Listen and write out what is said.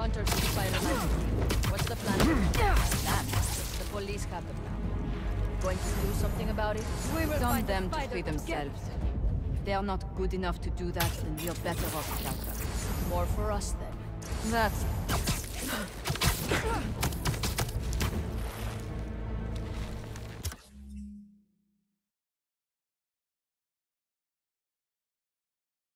hunters to fire like. What's the plan? That. The police have them now. Going to do something about it? We will Dump find them the to spider free themselves. If they are not good enough to do that, then we are better off without them. More for us then. That's